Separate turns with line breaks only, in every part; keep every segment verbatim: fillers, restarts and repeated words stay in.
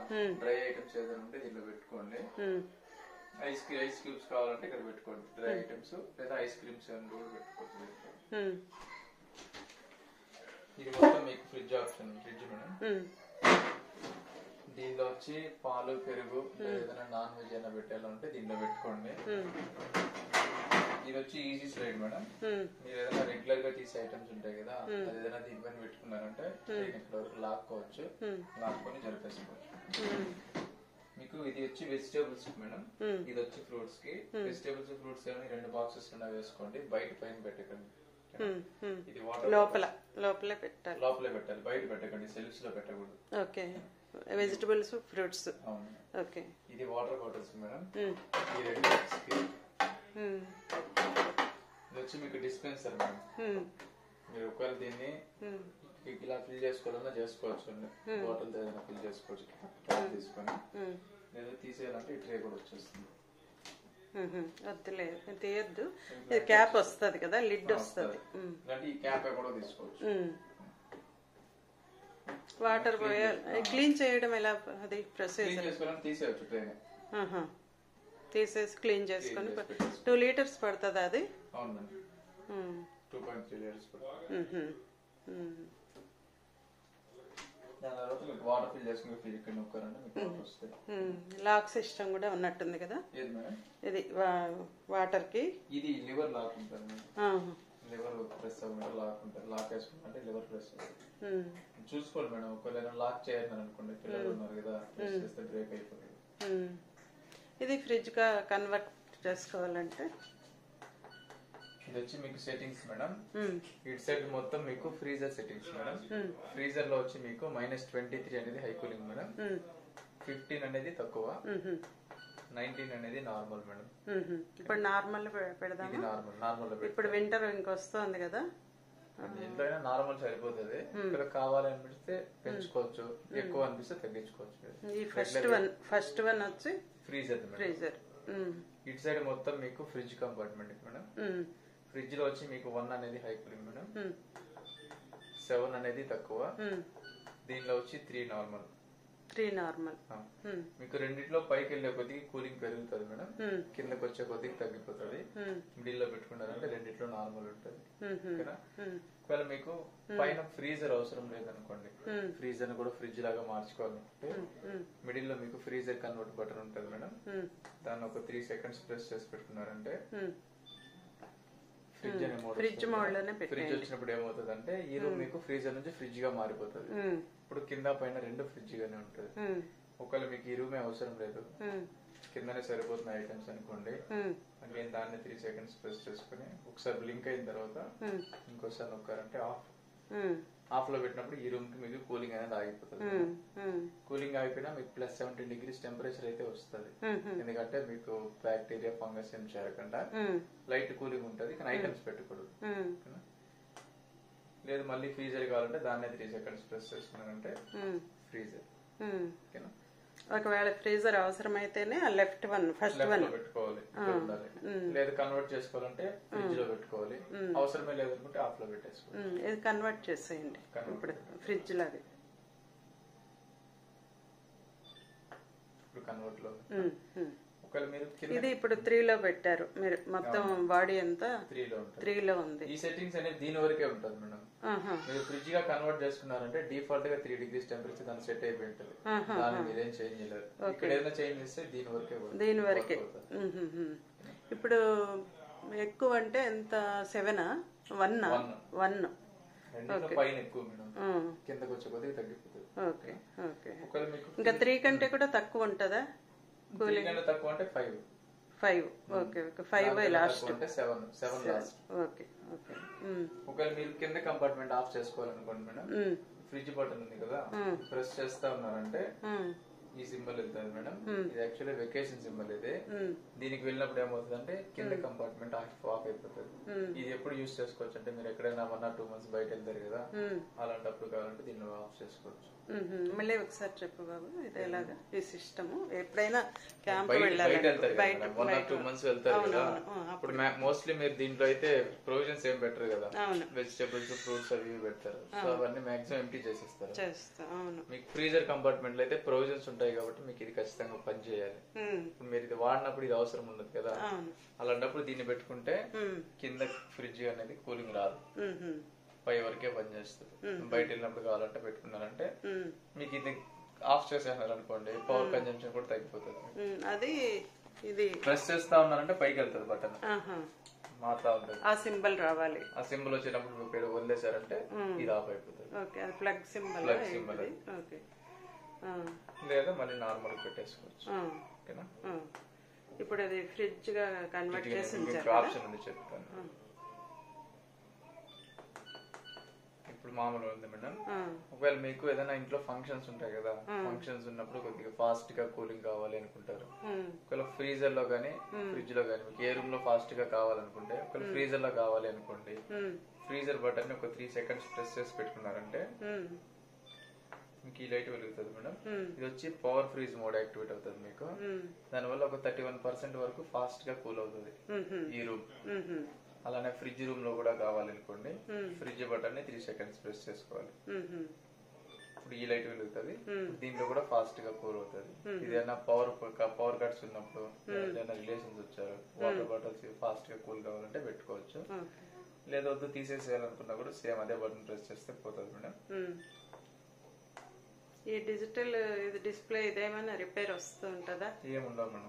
Dry items ఏదైనా ఉంటే దీంట్లో పెట్టుకోండి. ఐస్ ఐస్ క్యూబ్స్ కావాలంటే ఇక్కడ పెట్టుకోండి, డ్రై ఐటమ్స్ లేదా ఐస్ క్రీమ్స్ ఏమైనా కూడా పెట్టుకోండి. ఇది మొత్తం మీకు ఫ్రిడ్జ్ ఆప్షన్, ఫ్రిడ్జ్ మేడం. దీనిలో వచ్చి పాలు పెరుగు ఏదైనా నాన్ వెజ్ అయినా పెట్టాలంటే దీనిలో పెట్టుకోండి. ఇది వచ్చి ఈజీ స్లైడ్ మేడం. మీరు ఏదైనా రెగ్యులర్ గా తీసే ఐటమ్స్ ఉంటాయి కదా, అది ఏదైనా దీనిపైన పెట్టుకున్నారంటే ఇక్కడ వరకు లాక్కోవచ్చు, లాక్కొని జరిపేసుకోవచ్చు. మీకు ఇది వచ్చి వెజిటేబుల్స్ మేడం, ఇది వచ్చి ఫ్రూట్స్ కి. వెజిటేబుల్స్ ఫ్రూట్స్ ఏమైనా రెండు బాక్సెస్ వేసుకోండి, బయట పైన పెట్టకండి. ఇది వాటర్
లోపల లోపలే పెట్టాలి,
లోపలే పెట్టాలి, బయట పెట్టకండి, సెల్ఫ్స్ లో పెట్టకూడదు.
Okay, vegetables fruits. ఓకే,
ఇది వాటర్ బాటిల్స్ మేడం. ఈ రెండు ఇది వచ్చి మీకు డిస్పెన్సర్ మేడం. మీరు ఒకవేళ దీన్ని ఇలా ఫిల్ చేసుకోవాలన్నా చేసుకోవచ్చు అండి, బాటిల్ ఏదైనా ఫిల్ చేసుకోవచ్చు. క్యాప్ తీసుకొని లేదా తీసేయాలంటే ఈ ట్రే కూడా వచ్చేస్తుంది.
వద్దులేదు, తీయద్దు, క్యాప్ వస్తుంది కదా, లిడ్ వస్తుంది.
ఈ క్యాప్ కూడా తీసుకోవచ్చు.
వాటర్ పోయాలి, క్లీన్ చేయడం ఎలా? అది ప్రొసీజర్.
తీసేయచ్చు ట్రైన్,
తీసేసి క్లీన్ చేసుకొని. టూ లీటర్స్ పడుతుంది అది? లాక్ సిస్టమ్ కూడా ఉన్నట్టుంది కదా ఇది వాటర్ కి.
ఇది లివర్ లాక్ ఉంటుంది, లివర్ ప్రెస్ అవ్వకుండా లాక్ ఉంటుంది. లాక్ వేసుకుంటే లివర్ ప్రెస్ చూసుకోండి మేడం. ఒకవేళ లాక్ చేయాలని అనుకోండి, పిల్లలు ఉన్నారు కదా, ప్రెస్ చేస్తే బ్రేక్ అయిపోతుంది.
ఇది ఫ్రిడ్జ్ గా కన్వర్ట్ చేసుకోవాలంటే
ఇది వచ్చి మీకు సెట్టింగ్స్ మేడం. ఇటు సైడ్ మొత్తం మీకు ఫ్రీజర్ సెట్టింగ్స్ మేడం. ఫ్రీజర్ లో వచ్చి మీకు మైనస్ ట్వంటీ త్రీ అనేది హై కూలింగ్ మేడం, ఫిఫ్టీన్ అనేది తక్కువ, నైన్టీన్ అనేది నార్మల్ మేడం.
ఇప్పుడు నార్మల్ పెడదాం.
నార్మల్ నార్మల్
ఇప్పుడు వింటర్ ఇంకొస్తుంది కదా,
ఇంట్లో అయినా నార్మల్ సరిపోతుంది. ఇక్కడ కావాలనిపిస్తే పెంచుకోవచ్చు, ఎక్కువ అనిపిస్తే తగ్గించుకోవచ్చు.
ఈ ఫస్ట్ వన్ ఫస్ట్ వన్ వచ్చి
ఫ్రీజర్ ఫ్రీజర్. ఇటు సైడ్ మొత్తం మీకు ఫ్రిడ్జ్ కంపార్ట్మెంట్ మేడం. ఫ్రిడ్జ్ లో వచ్చి మీకు వన్ అనేది హై కూలింగ్ మేడం, సెవెన్ అనేది తక్కువ, దీనిలో వచ్చి త్రీ నార్మల్.
Three normal.
మీకు రెండిట్లో పైకి వెళ్లే కొద్దిగా కూలింగ్ పెరుగుతుంది మేడం, కిందకి వచ్చే కొద్దిగా తగ్గిపోతుంది. మిడిల్ లో పెట్టుకున్నారంటే రెండిట్లో నార్మల్ ఉంటుంది. ఓకేనా? ఒకవేళ మీకు పైన ఫ్రీజర్ అవసరం లేదనుకోండి, ఫ్రీజర్ కూడా ఫ్రిడ్జ్ లాగా మార్చుకోవాలనుకుంటే మిడిల్ లో మీకు ఫ్రీజర్ కన్వర్ట్ బటన్ ఉంటుంది మేడం. దాన్ని ఒక త్రీ సెకండ్స్ ప్రెస్ చేసి పెట్టుకున్నారంటే ఫ్రిడ్జ్ అనే మోడ్,
ఫ్రిడ్జ్ మోడ్ లోనే
ఫ్రిడ్జ్ వచ్చినప్పుడు ఏమవుతుంది అంటే ఈ రూమ్ మీకు ఫ్రీజర్ నుంచి ఫ్రిడ్జ్ గా మారిపోతుంది. ఇప్పుడు కింద పైన రెండు ఫ్రిడ్జ్ గానే ఉంటుంది. ఒకవేళ మీకు ఈ రూమే అవసరం లేదు, కిందనే సరిపోతున్న ఐటమ్స్ అనుకోండి, అగైన్ దాన్ని త్రీ సెకండ్స్ ప్రెస్ చేసుకుని ఒకసారి బ్లింక్ అయిన తర్వాత ఇంకోసారి నొక్కారంటే ఆఫ్. ఆఫ్ లో పెట్టినప్పుడు ఈ రూమ్ కి మీకు కూలింగ్ అనేది ఆగిపోతుంది. కూలింగ్ ఆగిపోయినా మీకు ప్లస్ సెవెంటీన్ డిగ్రీస్ టెంపరేచర్ అయితే వస్తుంది, ఎందుకంటే మీకు బ్యాక్టీరియా ఫంగస్ ఏం చేరకుండా లైట్ కూలింగ్ ఉంటుంది. కానీ ఐటమ్స్ పెట్టకూడదు. లేదు మళ్ళీ ఫ్రీజర్ కావాలంటే దాన్నే త్రీ సెకండ్స్ ప్రెస్ చేసుకున్నారంటే ఫ్రీజర్. ఓకేనా?
ఒకవేళ ఫ్రీజర్ అవసరమైతేనే ఆ లెఫ్ట్ వన్ ఫస్ట్ వన్
పెట్టుకోవాలి, లేదు కన్వర్ట్ చేసుకోవాలంటే ఫ్రిడ్జ్ లో పెట్టుకోవాలి. అవసరమే లేదనుకుంటే ఆఫ్ లో పెట్టేసుకోవాలి.
ఇది కన్వర్ట్ చేసేయండి ఇప్పుడు ఫ్రిడ్జ్ లాగా.
ఇప్పుడు కన్వర్ట్ లో
ఇది ఇప్పుడు త్రీ లో పెట్టారు మీరు, మొత్తం బాడీ అంతా త్రీ లో ఉంది.
ఈ సెట్టింగ్స్ అనేది దీని వరకే ఉంటుంది మేడం. మీరు ఫ్రిడ్జ్ గా కన్వర్ట్ చేసుకున్నారంటే డిఫాల్ట్ గా త్రీ డిగ్రీస్ టెంపరేచర్ దాన్ని సెట్ అయిపోయి ఉంటుంది. దాన్ని మీరేం చేంజ్ చేయలేదు. ఇక్కడ ఏదైనా చేంజ్ చేస్తే దీని వరకే
దీని వరకే. ఇప్పుడు ఎక్కువ అంటే ఎంత? సెవెనా? వన్ వన్
పైన ఎక్కువ మేడం, కిందకి వచ్చే కొద్దిగా తగ్గిపోతుంది.
Okay okay. ఇంకా త్రీ కంటే కూడా తక్కువ ఉంటుందా కూలింగ్?
తక్కువ అంటే five.
Five okay okay. Five last
అంటే seven seven last.
Okay okay.
ఒకవేళ మీరు కింద కంపార్ట్మెంట్ ఆఫ్ చేసుకోవాలనుకోండి మేడం, ఫ్రిడ్జ్ బటన్ ఉంది కదా, ప్రెస్ చేస్తా ఉన్నారంటే ఈ సింబల్ వెళ్తుంది మేడం. ఇది యాక్చువల్లీ వెకేషన్ సింబల్. ఇది దీనికి వెళ్ళినప్పుడు ఏమవుతుంది అంటే కింద కంపార్ట్మెంట్ ఆఫ్ ఆఫ్ అయిపోతుంది. ఇది ఎప్పుడు యూజ్ చేసుకోవచ్చు అంటే మీరు ఎక్కడైనా వన్ ఆర్ టూ మంత్స్ బయట వెళ్తారు కదా, అలాంటప్పుడు కావాలంటే దీన్ని ఆఫ్ చేసుకోవచ్చు.
మ్మ్. మళ్ళీ ఒకసారి చెప్పు బాబు ఇది ఎలాగా ఈ సిస్టమ్ ఎప్పుడైనా క్యాంప్
బయట
వెళ్ళాలి
బయట వెళ్తారు
బయట
కదా వన్ ఆర్ టూ మంత్స్ వెళ్తారు
అవును,
కదా
అవును, ఆ,
ఇప్పుడు మోస్ట్లీ మీరు దీంట్లో అయితే ప్రొవిజన్స్ ఏం పెట్టరు కదా
అవును
వెజిటబుల్స్ ఫ్రూట్స్ అవి ఇవి పెడతారు సో అవన్నీ మాక్సిమం ఎంటీ చేసేస్తారు
చేస్తా అవును
మీకు ఫ్రీజర్ కంపార్ట్మెంట్ లో అయితే ప్రొవిజన్స్ ఉంటాయి కాబట్టి మీకు ఇది ఖచ్చితంగా పని చేయాలి
మ్మ్.
ఇప్పుడు మీరు ఇది వాడినప్పుడు ఇది అవసరం ఉండదు కదా
అవును
అలాంటప్పుడు దీన్ని పెట్టుకుంటే
మ్మ్.
కింద ఫ్రిడ్జ్ అనేది కూలింగ్ రాదు
మ్మ్.
పై వరకే పనిచేస్తుంది బయట వెళ్ళినప్పుడు కావాలంటే పెట్టుకున్నారంటే
మ్మ్.
మీకు ఇది ఆఫ్ చేసేస్తున్నారు అనుకోండి పవర్ కన్జంప్షన్ కూడా తగ్గిపోతుంది
మ్మ్. అది ఇది
ప్రెస్ చేస్తా ఉన్నారంటే పైకి వెళ్తుంది బటన్
ఆహా.
మారుతా ఉంటుంది
ఆ సింబల్ రావాలి
ఆ సింబల్ వచ్చినప్పుడు మీరు ఇక్కడ వదిలేశారంటే ఇది ఆఫ్ అయిపోతుంది
ఓకే అది plug symbol
plug symbol
okay
లేదా మళ్ళీ నార్మల్ పెట్టేసుకోవచ్చు ఓకేనా
ఇప్పుడు అది ఫ్రిడ్జ్ గా కన్వర్ట్ చేసి ఉంచారు
ఆప్షన్ ఉంది చెప్తాను ఇప్పుడు మామూలు ఉంది మేడం ఒకవేళ మీకు ఏదైనా ఇంట్లో ఫంక్షన్స్ ఉంటాయి కదా ఫంక్షన్స్ ఉన్నప్పుడు కొద్దిగా ఫాస్ట్ గా కూలింగ్ కావాలి అనుకుంటారు ఒకవేళ ఫ్రీజర్ లో గానీ ఫ్రిడ్జ్ లో గానీ మీకు ఏ రూమ్ లో ఫాస్ట్ గా కావాలనుకుంటే ఒకవేళ ఫ్రీజర్ లో కావాలి అనుకోండి ఫ్రీజర్ బటన్ ఒక త్రీ సెకండ్స్ ప్రెస్ చేసి పెట్టుకున్నారంటే మీకు ఈ లైట్ వెలుగుతుంది మేడం ఇది వచ్చి పవర్ ఫ్రీజ్ మోడ్ యాక్టివేట్ అవుతుంది మీకు దానివల్ల ఒక థర్టీ వన్ పర్సెంట్ వరకు ఫాస్ట్ గా కూల్ అవుతుంది ఈ రూమ్ అలానే ఫ్రిడ్జ్ రూమ్ లో కూడా కావాలనుకోండి ఫ్రిడ్జ్ బటన్ ని త్రీ సెకండ్స్ ప్రెస్ చేసుకోవాలి ఇప్పుడు ఈ లైట్ వెలుగుతుంది దీంట్లో కూడా ఫాస్ట్ గా కూల్ అవుతుంది ఇదేనా పవర్ పవర్ కట్స్ ఉన్నప్పుడు ఏదైనా రిలేషన్స్ వచ్చారు వాటర్ బాటిల్స్ ఫాస్ట్ గా కూల్ కావాలంటే పెట్టుకోవచ్చు లేదా వద్దు తీసేసేయాలనుకున్నా కూడా సేమ్ అదే బటన్ ప్రెస్ చేస్తే పోతుంది మేడం
ఈ డిజిటల్ ఇది డిస్ప్లే ఇదేమైనా రిపేర్ వస్తూ ఉంటుందా
ఏముండవు మేడం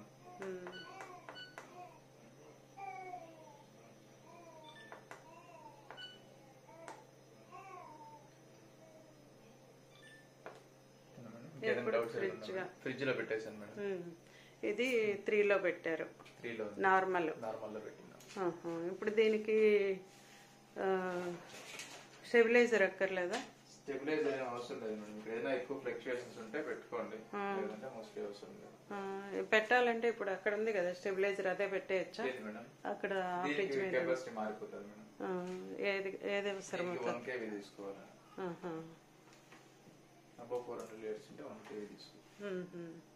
ఫ్రిడ్జ్ లో పెట్టేసాను మేడం
ఇది త్రీ లో పెట్టారు
త్రీ లో
నార్మల్
నార్మల్ లో పెట్టినా
ఇప్పుడు దీనికి స్టెబిలైజర్ అక్కర్లేదా
స్టెబిలైజర్ ఏం అవసరం లేదు మేడం ఏదైనా ఎక్కువ ఫ్లక్చుయేషన్స్ ఉంటే పెట్టుకోండి లేదంటే మోస్ట్లీ అవసరం లేదు
పెట్టాలంటే ఇప్పుడు అక్కడ ఉంది కదా స్టెబిలైజర్ అదే పెట్టేయచ్చా
మేడం
అక్కడ ఫ్రిడ్జ్ మీద
కెపాసిటీ మారిపోతుంది మేడం
ఏది ఏది అవసరం
వన్ కేవీ తీసుకోవాలి అబౌవ్ ఫోర్ హండ్రెడ్ లీటర్స్ ఉంటే వన్ కేవీ తీసుకోవాలి